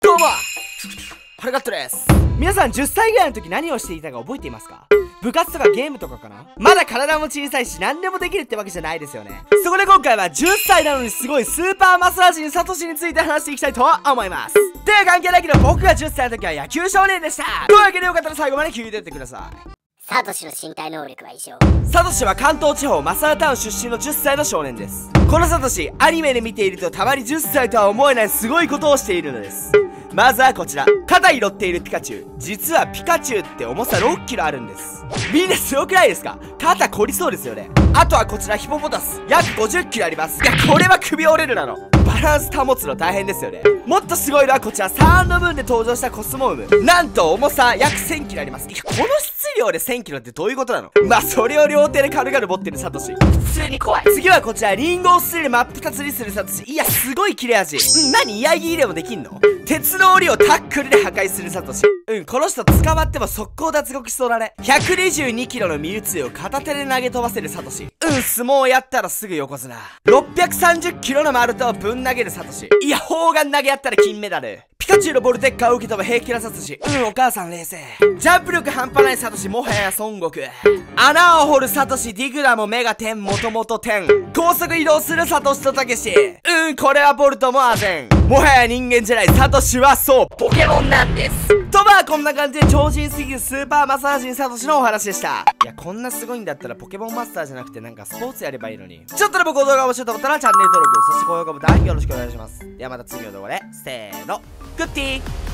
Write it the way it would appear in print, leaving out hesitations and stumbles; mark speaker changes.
Speaker 1: どうもハルガットです。皆さん10歳ぐらいの時何をしていたか覚えていますか？部活とかゲームとかかな？まだ体も小さいし何でもできるってわけじゃないですよね。そこで今回は10歳なのにすごいスーパーマッサージンサトシについて話していきたいと思います。では関係ないけど僕が10歳の時は野球少年でした。というわけでよかったら最後まで聞いてってください。
Speaker 2: サトシの身体能力は異常。
Speaker 1: サトシは関東地方マサラタウン出身の10歳の少年です。このサトシ、アニメで見ているとたまに10歳とは思えないすごいことをしているのです。まずはこちら、肩に乗っているピカチュウ。実はピカチュウって重さ6キロあるんです。みんなすごくないですか？肩凝りそうですよね。あとはこちらヒポポタス、約50キロあります。いやこれは首折れるだろ。バランス保つの大変ですよね。もっとすごいのはこちらサウンドムーンで登場したコスモウム。なんと重さ約1000キロあります。いやこの質量で1000キロってどういうことなの？まあそれを両手で軽々持ってるサトシ、普通に怖い。次はこちらリンゴをする真っ二つにするサトシ。いやすごい切れ味。何居合切りでもできんの？鉄の檻をタックルで破壊するサトシ。この人捕まっても速攻脱獄しそうだね。122キロのミュウツーを片手で投げ飛ばせるサトシ。相撲やったらすぐ横綱。630キロの丸太をぶん投げるサトシ。いや砲丸投げやったら金メダル。ピカチュウのボルテッカーを受け止め平気なサトシ。お母さん冷静。ジャンプ力半端ないサトシ、もはや孫悟空。穴を掘るサトシ、ディグラもメガテン、もともとテン。高速移動するサトシとタケシ。これはボルトもアゼン。もはや人間じゃない、サトシはそうポケモンなんです。とまあこんな感じで超人すぎるスーパーマッサージンサトシのお話でした。いやこんなすごいんだったらポケモンマスターじゃなくてなんかスポーツやればいいのに。ちょっとでもこの動画が面白いと思ったらチャンネル登録、そして高評価ボタンよろしくお願いします。ではまた次の動画でせーの、グッティー。